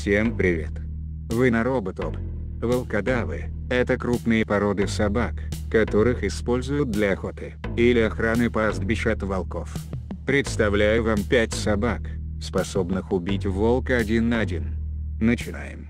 Всем привет! Вы на Роботоп. Волкодавы – это крупные породы собак, которых используют для охоты или охраны пастбищ от волков. Представляю вам 5 собак, способных убить волка один на один. Начинаем.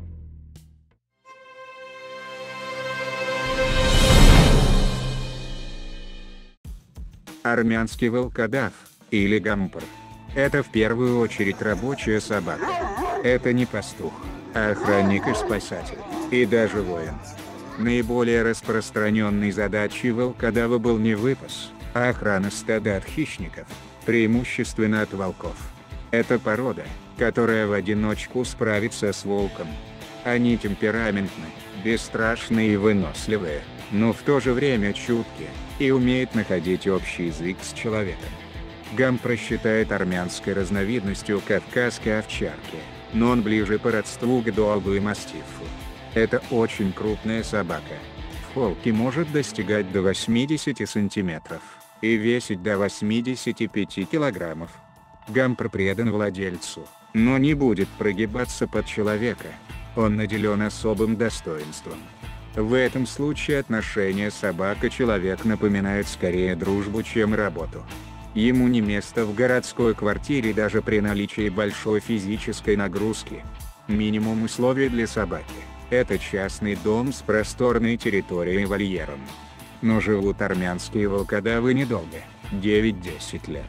Армянский волкодав, или гампр. Это в первую очередь рабочая собака. Это не пастух, а охранник и спасатель, и даже воин. Наиболее распространенной задачей волкодава был не выпас, а охрана стада от хищников, преимущественно от волков. Это порода, которая в одиночку справится с волком. Они темпераментны, бесстрашны и выносливые, но в то же время чуткие, и умеют находить общий язык с человеком. Гампра считает армянской разновидностью кавказской овчарки, но он ближе по родству к догу и мастифу. Это очень крупная собака. В холке может достигать до 80 сантиметров и весить до 85 килограммов. Гампр предан владельцу, но не будет прогибаться под человека. Он наделен особым достоинством. В этом случае отношения собака-человек напоминают скорее дружбу, чем работу. Ему не место в городской квартире даже при наличии большой физической нагрузки. Минимум условий для собаки – это частный дом с просторной территорией и вольером. Но живут армянские волкодавы недолго – 9-10 лет.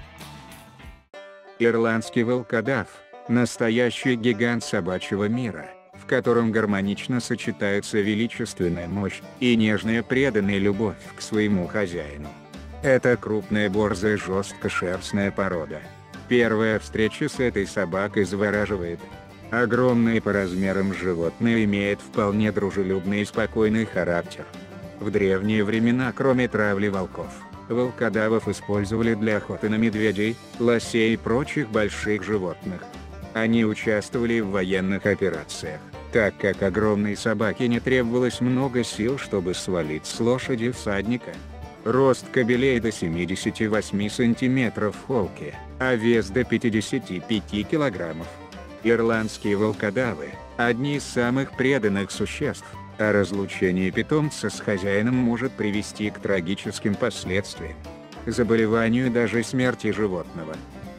Ирландский волкодав – настоящий гигант собачьего мира, в котором гармонично сочетаются величественная мощь и нежная преданная любовь к своему хозяину. Это крупная борзая жесткошерстная порода. Первая встреча с этой собакой завораживает. Огромное по размерам животное имеет вполне дружелюбный и спокойный характер. В древние времена, кроме травли волков, волкодавов использовали для охоты на медведей, лосей и прочих больших животных. Они участвовали в военных операциях, так как огромной собаке не требовалось много сил, чтобы свалить с лошади всадника. Рост кобелей до 78 сантиметров в холке, а вес до 55 килограммов. Ирландские волкодавы – одни из самых преданных существ, а разлучение питомца с хозяином может привести к трагическим последствиям – заболеванию и даже смерти животного.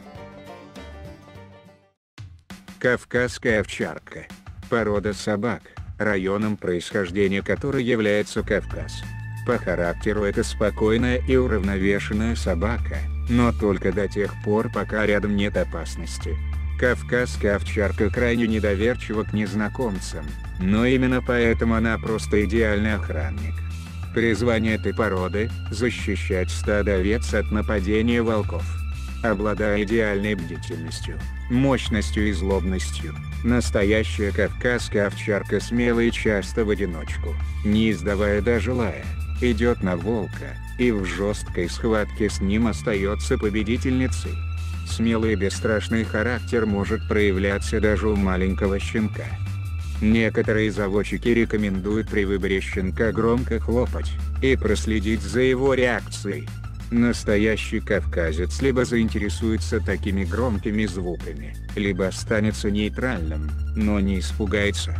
Кавказская овчарка – порода собак, районом происхождения которой является Кавказ. По характеру это спокойная и уравновешенная собака, но только до тех пор, пока рядом нет опасности. Кавказская овчарка крайне недоверчива к незнакомцам, но именно поэтому она просто идеальный охранник. Призвание этой породы – защищать стадо овец от нападения волков. Обладая идеальной бдительностью, мощностью и злобностью, настоящая кавказская овчарка смела и часто в одиночку, не издавая даже лая, идет на волка, и в жесткой схватке с ним остается победительницей. Смелый и бесстрашный характер может проявляться даже у маленького щенка. Некоторые заводчики рекомендуют при выборе щенка громко хлопать и проследить за его реакцией. Настоящий кавказец либо заинтересуется такими громкими звуками, либо останется нейтральным, но не испугается.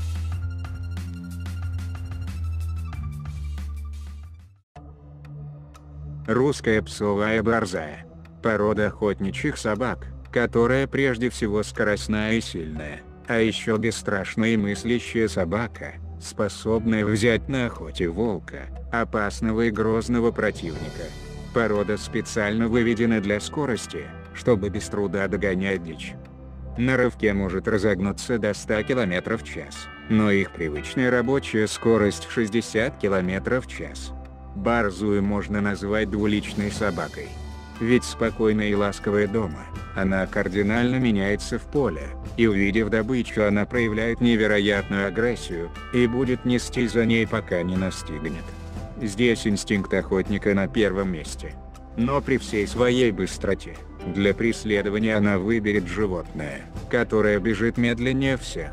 Русская псовая борзая – порода охотничьих собак, которая прежде всего скоростная и сильная, а еще бесстрашная и мыслящая собака, способная взять на охоте волка, опасного и грозного противника. Порода специально выведена для скорости, чтобы без труда догонять дичь. На рывке может разогнуться до 100 км в час, но их привычная рабочая скорость 60 км в час. Борзую можно назвать двуличной собакой. Ведь спокойная и ласковая дома, она кардинально меняется в поле, и увидев добычу, она проявляет невероятную агрессию, и будет нести за ней, пока не настигнет. Здесь инстинкт охотника на первом месте. Но при всей своей быстроте, для преследования она выберет животное, которое бежит медленнее всех.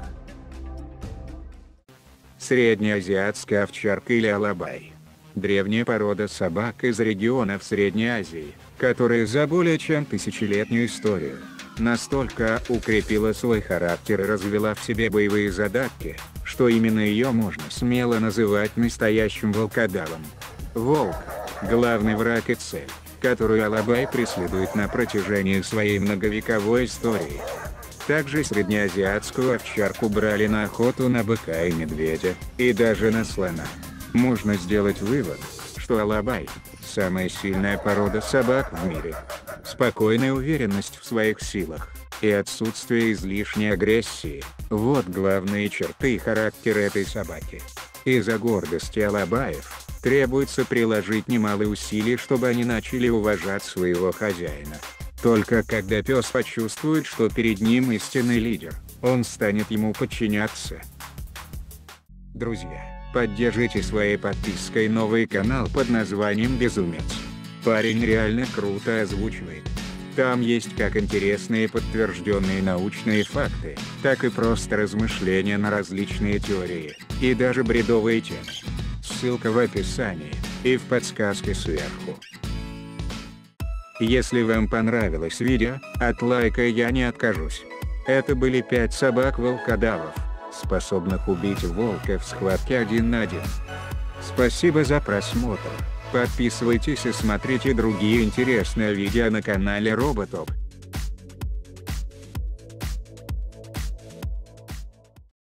Среднеазиатская овчарка или алабай. Древняя порода собак из регионов Средней Азии, которая за более чем тысячелетнюю историю настолько укрепила свой характер и развела в себе боевые задатки, что именно ее можно смело называть настоящим волкодавом. Волк – главный враг и цель, которую Алабай преследует на протяжении своей многовековой истории. Также среднеазиатскую овчарку брали на охоту на быка и медведя, и даже на слона. Можно сделать вывод, что Алабай – самая сильная порода собак в мире. Спокойная уверенность в своих силах и отсутствие излишней агрессии – вот главные черты характера этой собаки. Из-за гордости Алабаев требуется приложить немалые усилия, чтобы они начали уважать своего хозяина. Только когда пес почувствует, что перед ним истинный лидер, он станет ему подчиняться. Друзья, поддержите своей подпиской новый канал под названием Безумец. Парень реально круто озвучивает. Там есть как интересные подтвержденные научные факты, так и просто размышления на различные теории, и даже бредовые темы. Ссылка в описании и в подсказке сверху. Если вам понравилось видео, от лайка я не откажусь. Это были 5 собак-волкодавов, способных убить волка в схватке 1 на 1. Спасибо за просмотр. Подписывайтесь и смотрите другие интересные видео на канале Роботоп.